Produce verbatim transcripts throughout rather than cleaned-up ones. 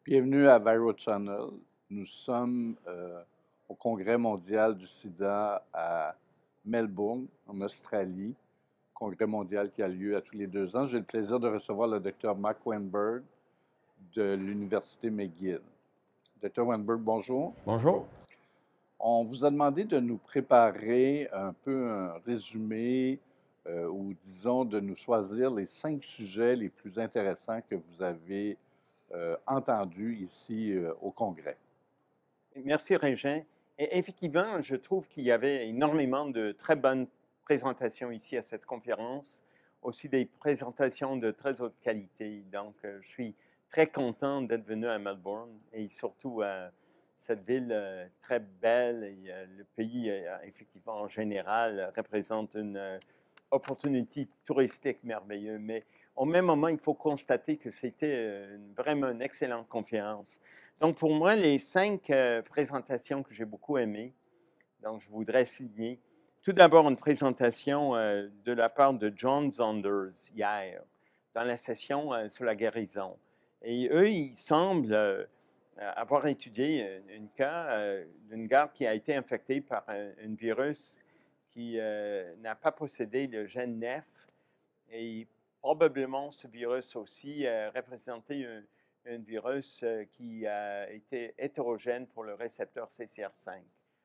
Bienvenue à Viro Channel. Nous sommes euh, au Congrès mondial du sida à Melbourne, en Australie. Congrès mondial qui a lieu à tous les deux ans. J'ai le plaisir de recevoir le docteur Mark Weinberg de l'Université McGill. docteur Weinberg, bonjour. Bonjour. On vous a demandé de nous préparer un peu un résumé euh, ou disons de nous choisir les cinq sujets les plus intéressants que vous avez euh, entendus ici euh, au Congrès. Merci, Régin. Et effectivement, je trouve qu'il y avait énormément de très bonnes présentations ici à cette conférence, aussi des présentations de très haute qualité. Donc, euh, je suis très content d'être venu à Melbourne et surtout à cette ville euh, très belle. Et, euh, le pays, euh, effectivement, en général, représente une euh, opportunité touristique merveilleuse. Mais au même moment, il faut constater que c'était euh, une- vraiment une excellente conférence. Donc, pour moi, les cinq euh, présentations que j'ai beaucoup aimées, donc je voudrais souligner, tout d'abord une présentation euh, de la part de John Saunders hier, dans la session euh, sur la guérison. Et eux, ils semblent euh, avoir étudié une, une cas euh, d'une garde qui a été infectée par un, un virus qui euh, n'a pas possédé le gène N E F. Et probablement, ce virus aussi euh, représentait un, un virus euh, qui a été hétérogène pour le récepteur C C R cinq.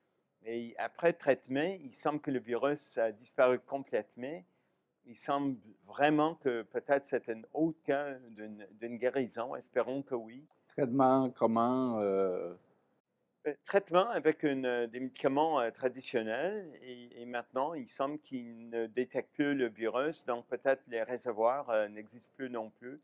Et après traitement, il semble que le virus a disparu complètement. Il semble vraiment que peut-être c'est un autre cas d'une d'une guérison. Espérons que oui. Traitement, comment, euh, Euh, Traitement avec une, euh, des médicaments euh, traditionnels et, et maintenant, il semble qu'il ne détecte plus le virus, donc peut-être les réservoirs euh, n'existent plus non plus.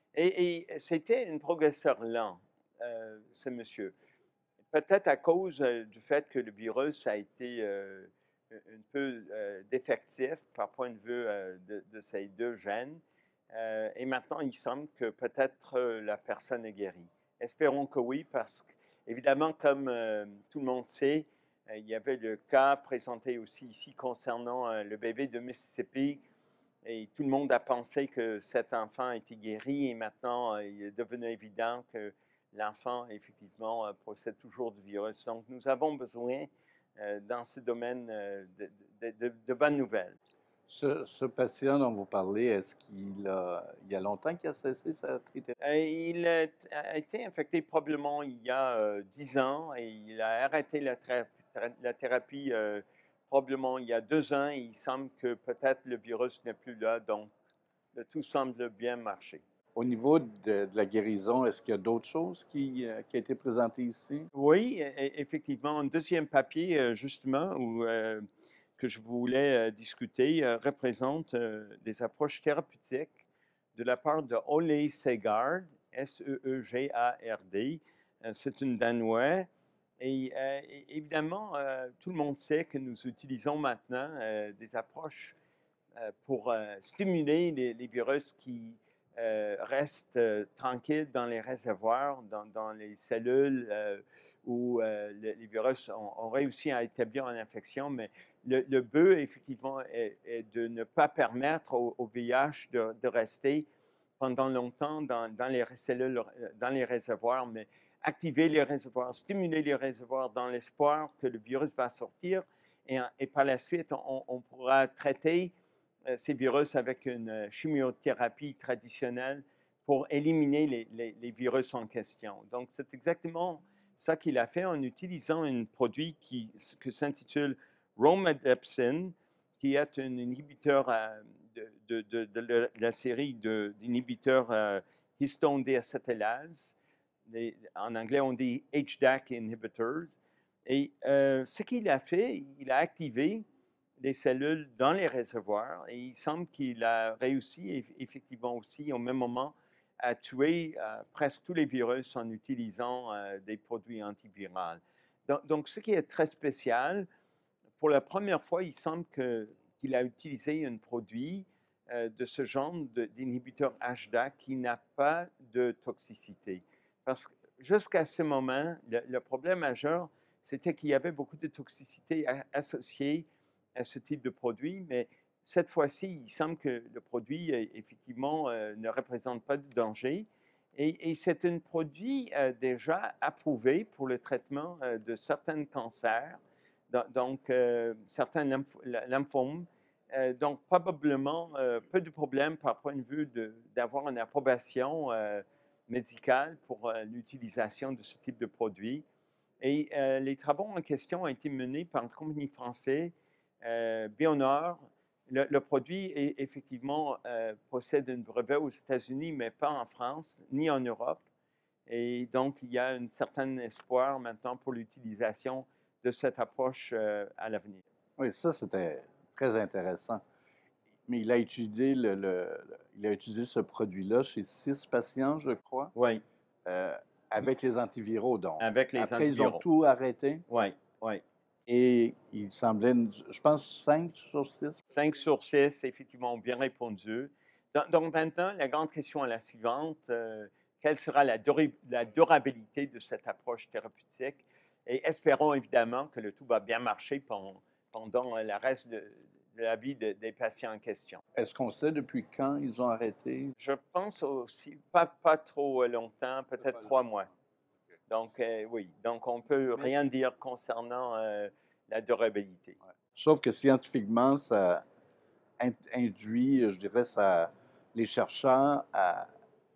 Et, et c'était une progresseur lent, euh, ce monsieur. Peut-être à cause euh, du fait que le virus a été euh, un peu euh, défectif par point de vue euh, de, de ces deux gènes. Euh, et maintenant, il semble que peut-être euh, la personne est guérie. Espérons que oui, parce qu'évidemment, comme euh, tout le monde sait, euh, il y avait le cas présenté aussi ici concernant euh, le bébé de Mississippi. Et tout le monde a pensé que cet enfant était guéri et maintenant, euh, il est devenu évident que l'enfant, effectivement, euh, possède toujours du virus. Donc, nous avons besoin, euh, dans ce domaine, euh, de, de- de- de bonnes nouvelles. ce, ce patient dont vous parlez, est-ce qu'il a, il y a longtemps qu'il a cessé sa trithérapie? Euh, il a, a été infecté probablement il y a euh, dix ans et il a arrêté la, thérapie, la thérapie euh, probablement il y a deux ans et il semble que peut-être le virus n'est plus là, donc le tout semble bien marcher. Au niveau de, de la guérison, est-ce qu'il y a d'autres choses qui, euh, qui a été présentées ici? Oui, e- e- effectivement, un deuxième papier, euh, justement, où, euh, que je voulais euh, discuter, euh, représente euh, des approches thérapeutiques de la part de Ole Segard, S E E G A R D. Euh, c'est une Danois. Et euh, é- évidemment, euh, tout le monde sait que nous utilisons maintenant euh, des approches euh, pour euh, stimuler les, les virus qui euh, restent euh, tranquilles dans les réservoirs, dans, dans les cellules euh, où euh, le- les virus ont, ont réussi à établir une infection. Mais le, le but, effectivement, est, est de ne pas permettre au, au V I H de, de rester pendant longtemps dans, dans les cellules, euh, dans les réservoirs, mais activer les réservoirs, stimuler les réservoirs dans l'espoir que le virus va sortir et, et par la suite, on, on pourra traiter euh, ces virus avec une euh, chimiothérapie traditionnelle pour éliminer les, les, les virus en question. Donc, c'est exactement ça qu'il a fait en utilisant un produit qui que s'intitule Romidepsin, qui est un inhibiteur euh, de, de, de, de, de la série d'inhibiteurs euh, histone déacétylase. En anglais, on dit H D A C inhibitors. Et euh, ce qu'il a fait, il a activé les cellules dans les réservoirs et il semble qu'il a réussi effectivement aussi au même moment à tuer euh, presque tous les virus en utilisant euh, des produits antiviraux. Donc, donc, ce qui est très spécial, pour la première fois, il semble que, qu'il a utilisé un produit euh, de ce genre d'inhibiteur H D A qui n'a pas de toxicité. Parce que jusqu'à ce moment, le, le problème majeur, c'était qu'il y avait beaucoup de toxicité associée à ce type de produit, mais cette fois-ci, il semble que le produit, effectivement, euh, ne représente pas de danger. Et, et c'est un produit euh, déjà approuvé pour le traitement euh, de certains cancers, do- donc euh, certains lymph- la- lymphomes. Euh, donc, probablement euh, peu de problèmes par point de vue de- d'avoir une approbation euh, médicale pour euh, l'utilisation de ce type de produit. Et euh, les travaux en question ont été menés par une compagnie française, euh, Bionor. Le, le produit, est, effectivement, euh, possède un brevet aux États-Unis, mais pas en France, ni en Europe. Et donc, il y a un certain espoir maintenant pour l'utilisation de cette approche euh, à l'avenir. Oui, ça, c'était très intéressant. Mais il a étudié, le, le- le- il a utilisé ce produit-là chez six patients, je crois, Oui, euh, avec les antiviraux, donc. avec les Après, ils ont antiviraux. tout arrêté Oui, oui. et il semblait, je pense, cinq sur six. cinq sur six, effectivement, ont bien répondu. Donc, donc maintenant, la grande question est la suivante. Euh, quelle sera la, duri- la durabilité de cette approche thérapeutique? Et espérons évidemment que le tout va bien marcher pendant, pendant le reste de, de la vie de- des patients en question. Est-ce qu'on sait depuis quand ils ont arrêté? Je pense aussi, pas, pas trop longtemps, peut-être trois mois. Donc, euh, oui, donc on ne peut Mais rien c- dire concernant euh, la durabilité. ouais. Sauf que scientifiquement, ça in- induit, je dirais, ça, les chercheurs à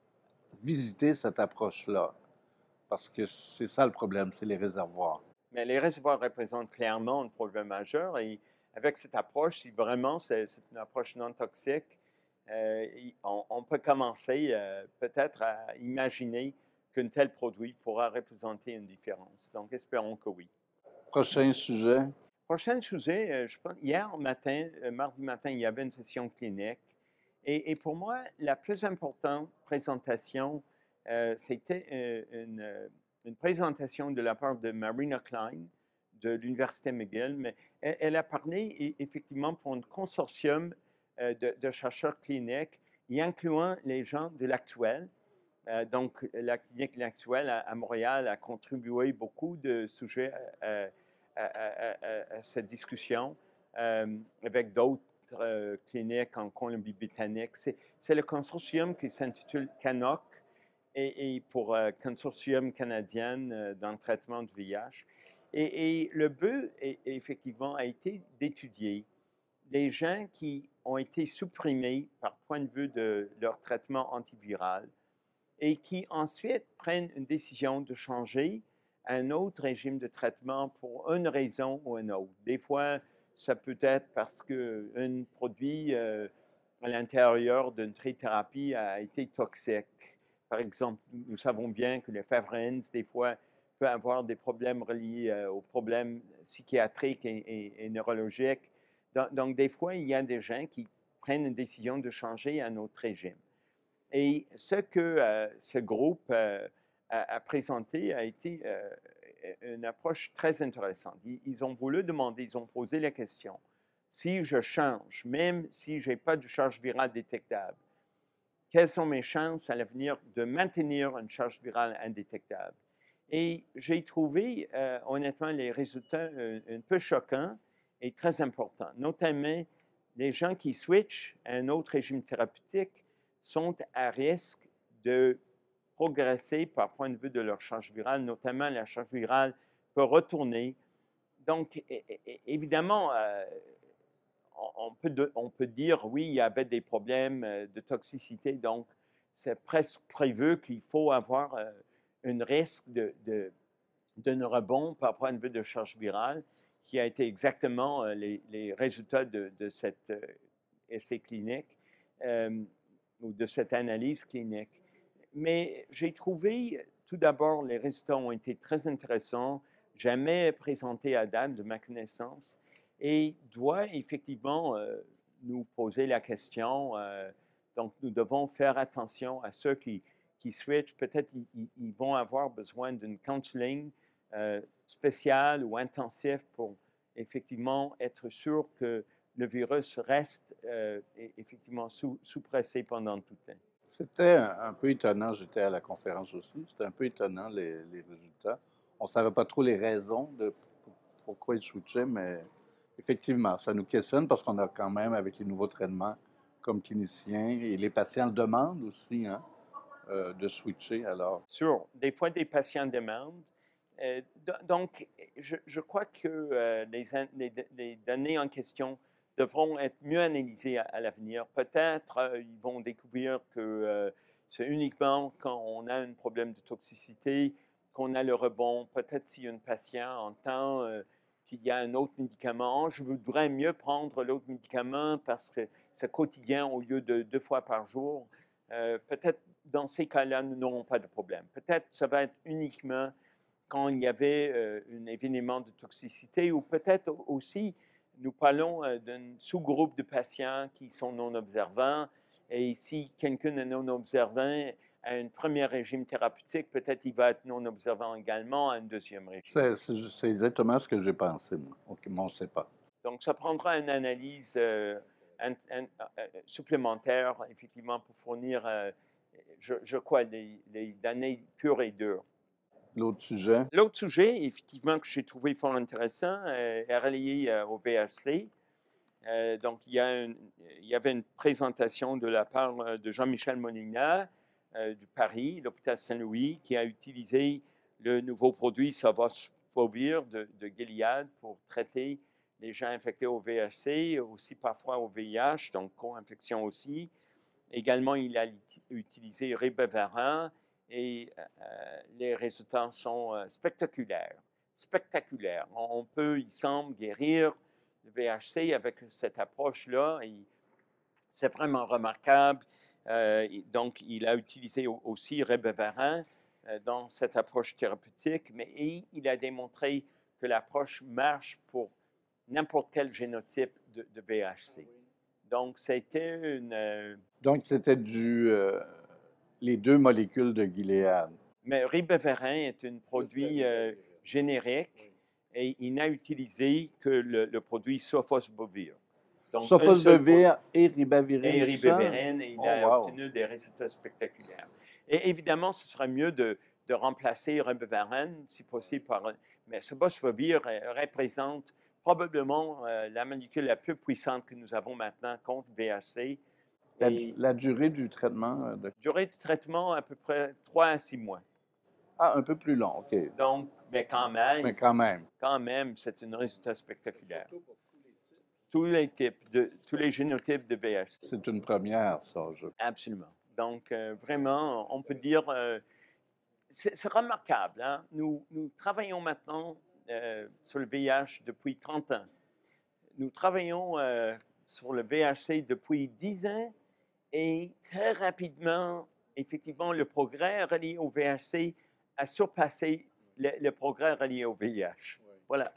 visiter cette approche-là. Parce que c'est ça le problème, c'est les réservoirs. Mais les réservoirs représentent clairement un problème majeur et avec cette approche, si vraiment c'est c'est une approche non toxique, euh, il- on, on peut commencer euh, peut-être à imaginer qu'un tel produit pourra représenter une différence. Donc, espérons que oui. Prochain sujet. Prochain sujet, euh, je pense, hier matin, euh, mardi matin, il y avait une session clinique. Et, et pour moi, la plus importante présentation, euh, c'était euh, une, euh, une présentation de la part de Marina Klein de l'Université McGill. Mais elle, elle a parlé e- effectivement pour un consortium euh, de, de chercheurs cliniques, y incluant les gens de l'actuel. Euh, donc, la clinique actuelle à, à Montréal a contribué beaucoup de sujets euh, à, à- à- à cette discussion euh, avec d'autres euh, cliniques en Colombie-Britannique. C'est, c'est le consortium qui s'intitule CANOC et, et pour euh, Consortium canadien euh, dans le traitement du V I H. Et, et le but, est- effectivement, a été d'étudier des gens qui ont été supprimés par point de vue de leur traitement antiviral et qui ensuite prennent une décision de changer à un autre régime de traitement pour une raison ou une autre. Des fois, ça peut être parce qu'un produit euh, à l'intérieur d'une trithérapie a été toxique. Par exemple, nous savons bien que les Favrens, des fois, peut avoir des problèmes reliés euh, aux problèmes psychiatriques et, et- et neurologiques. Donc, donc, des fois, il y a des gens qui prennent une décision de changer à un autre régime. Et ce que euh, ce groupe euh, a, a présenté a été euh, une approche très intéressante. Ils, ils ont voulu demander, ils ont posé la question, si je change, même si je n'ai pas de charge virale détectable, quelles sont mes chances à l'avenir de maintenir une charge virale indétectable? Et j'ai trouvé euh, honnêtement les résultats euh, un peu choquants et très importants. Notamment, les gens qui switchent à un autre régime thérapeutique sont à risque de progresser par point de vue de leur charge virale, notamment la charge virale peut retourner. Donc, évidemment, euh, on peut, de, on peut dire, oui, il y avait des problèmes euh, de toxicité, donc c'est presque prévu qu'il faut avoir euh, un risque de, de, d'un rebond par point de vue de charge virale, qui a été exactement euh, les, les, résultats de, de cet euh, essai clinique euh, ou de cette analyse clinique. Mais j'ai trouvé, tout d'abord, les résultats ont été très intéressants, jamais présentés à date de ma connaissance, et doit effectivement euh, nous poser la question. Euh, donc, nous devons faire attention à ceux qui, qui switchent. Peut-être ils, ils vont avoir besoin d'une counseling euh, spécial ou intensif pour effectivement être sûr que le virus reste euh, effectivement sous, sous-pressé pendant tout le temps. C'était un, un peu étonnant, j'étais à la conférence aussi, c'était un peu étonnant les, les résultats. On ne savait pas trop les raisons de pour- pourquoi ils switchaient, mais effectivement, ça nous questionne parce qu'on a quand même, avec les nouveaux traitements comme cliniciens, et les patients le demandent aussi, hein, euh, de switcher alors. Sûr, des fois, des patients demandent. Euh, do- donc, je, je crois que euh, les, an- les, les données en question devront être mieux analysées à, à l'avenir. Peut-être euh, ils vont découvrir que euh, c'est uniquement quand on a un problème de toxicité qu'on a le rebond. Peut-être si un patient entend euh, qu'il y a un autre médicament, je voudrais mieux prendre l'autre médicament parce que c'est quotidien au lieu de deux fois par jour. Euh, peut-être dans ces cas-là, nous n'aurons pas de problème. Peut-être ça va être uniquement quand il y avait euh, un événement de toxicité ou peut-être aussi, nous parlons euh, d'un sous-groupe de patients qui sont non observants et si quelqu'un est non observant à un premier régime thérapeutique, peut-être il va être non observant également à un deuxième régime. C'est c'est- c'est exactement ce que j'ai pensé, moi. OK, mais on ne sait pas. Donc, ça prendra une analyse euh, un- un- euh, supplémentaire, effectivement, pour fournir, euh, je, je crois, des, des données pures et dures. L'autre sujet, L'autre sujet, effectivement, que j'ai trouvé fort intéressant, euh, est relié euh, au V H C. Euh, donc, il y, a une- il y avait une présentation de la part euh, de Jean-Michel Molina euh, du Paris, l'hôpital Saint-Louis, qui a utilisé le nouveau produit Savosvovir de, de Gilead pour traiter les gens infectés au V H C, aussi parfois au V I H, donc co-infection aussi. Également, il a uti- utilisé Ribavirin et euh, les résultats sont euh, spectaculaires. Spectaculaires. On, on peut, il semble, guérir le V H C avec cette approche-là. et C'est vraiment remarquable. Euh, et donc, il a utilisé au- aussi Ribavirin euh, dans cette approche thérapeutique, mais et il a démontré que l'approche marche pour n'importe quel génotype de, de V H C. Donc, c'était une, euh, donc c'était du euh, les deux molécules de Gilead. Mais Ribavirin est un produit euh, générique et il n'a utilisé que le, le produit Sofosbuvir. Donc, un seul produit Sofosbuvir et ribavirin et seul. Ribavirin, et il Oh, a wow. obtenu des résultats spectaculaires. Et évidemment, ce serait mieux de, de remplacer Ribavirin, si possible, par. Mais Sofosbuvir représente probablement euh, la molécule la plus puissante que nous avons maintenant contre V H C. La, Et la durée du traitement, euh, de... durée de traitement à peu près trois à six mois. ah, un peu plus long, OK. Donc, mais quand Mais même, quand même. quand même, c'est un résultat spectaculaire. Tous les types, de, tous les génotypes de V H C. C'est une première, ça. Je... Absolument. Donc, euh, vraiment, on peut dire, euh, c'est c'est remarquable. Hein? Nous, nous travaillons maintenant euh, sur le V I H depuis trente ans. Nous travaillons euh, sur le V H C depuis dix ans et très rapidement, effectivement, le progrès relié au V H C a surpassé le, le progrès relié au V I H. Voilà.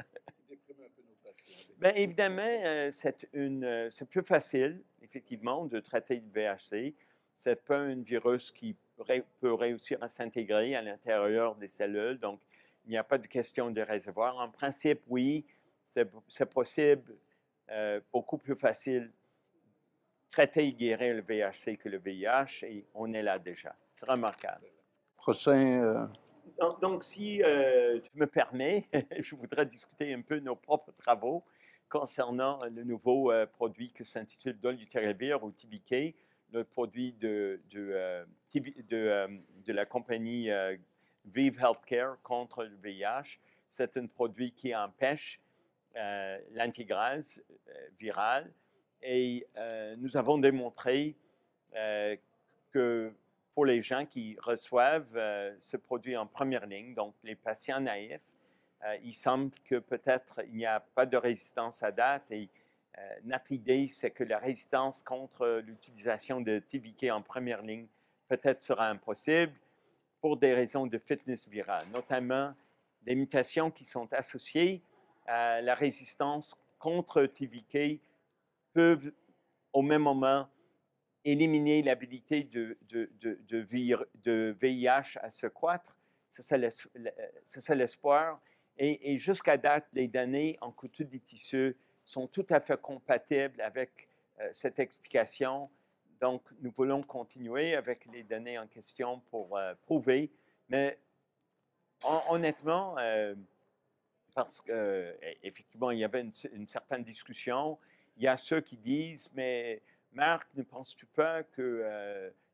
Bien, évidemment, euh, c'est, une, euh, c'est plus facile, effectivement, de traiter le V H C. C'est pas un virus qui ré- peut réussir à s'intégrer à l'intérieur des cellules, donc il n'y a pas de question de réservoir. En principe, oui, c'est, c'est possible, euh, beaucoup plus facile traiter et guérir le V H C que le V I H, et on est là déjà. C'est remarquable. Prochain. euh, Donc, donc, si euh, tu me permets, je voudrais discuter un peu de nos propres travaux concernant le nouveau euh, produit qui s'intitule Dolutegravir ou T B K, le produit de, de, euh, T B de, euh, de la compagnie euh, Vive Healthcare contre le V I H. C'est un produit qui empêche euh, l'antigrase euh, virale et euh, nous avons démontré euh, que pour les gens qui reçoivent euh, ce produit en première ligne, donc les patients naïfs, euh, il semble que peut-être il n'y a pas de résistance à date et euh, notre idée, c'est que la résistance contre l'utilisation de T B K en première ligne peut-être sera impossible pour des raisons de fitness virale, notamment des mutations qui sont associées à la résistance contre T B K peuvent au même moment éliminer l'habilité de, de, de, de, vir, de V I H à se croître. C'est ça l'espoir. Et, et jusqu'à date, les données en culture des tissus sont tout à fait compatibles avec euh, cette explication. Donc, nous voulons continuer avec les données en question pour euh, prouver. Mais hon, honnêtement, euh, parce qu'effectivement, il y avait une, une certaine discussion, il y a ceux qui disent, mais Marc, ne penses-tu pas que euh,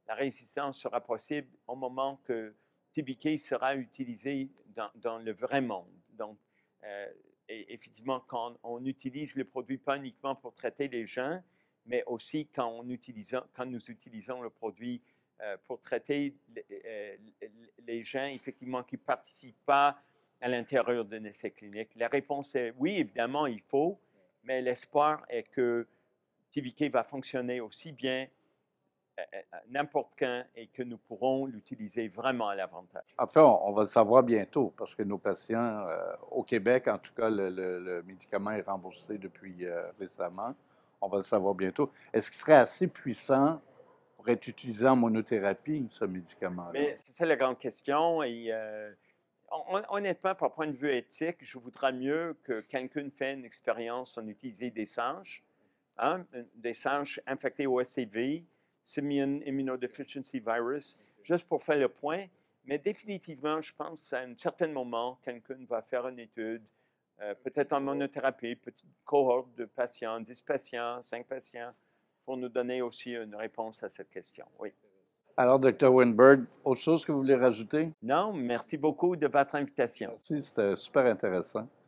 la résistance sera possible au moment que T B K sera utilisé dans, dans le vrai monde. Donc, euh, et effectivement, quand on utilise le produit pas uniquement pour traiter les gens, mais aussi quand, on utilise, quand nous utilisons le produit euh, pour traiter les, euh, les gens, effectivement, qui ne participent pas à l'intérieur d'un essai clinique. La réponse est oui, évidemment, il faut, mais l'espoir est que T B K va fonctionner aussi bien n'importe quand et que nous pourrons l'utiliser vraiment à l'avantage. En fait, on, on va le savoir bientôt parce que nos patients, euh, au Québec, en tout cas, le, le- le médicament est remboursé depuis euh, récemment. On va le savoir bientôt. Est-ce qu'il serait assez puissant pour être utilisé en monothérapie, ce médicament-là? Mais c'est ça la grande question. Et euh, hon- honnêtement, par point de vue éthique, je voudrais mieux que quelqu'un fait une expérience en utiliser des singes, hein, des singes infectés au S C V, Simian Immunodeficiency Virus, juste pour faire le point. Mais définitivement, je pense qu'à un certain moment, quelqu'un va faire une étude, euh, peut-être en monothérapie, petite cohorte de patients, dix patients, cinq patients, pour nous donner aussi une réponse à cette question. Oui. Alors, docteur Winberg, autre chose que vous voulez rajouter? Non, merci beaucoup de votre invitation. Merci, c'était super intéressant.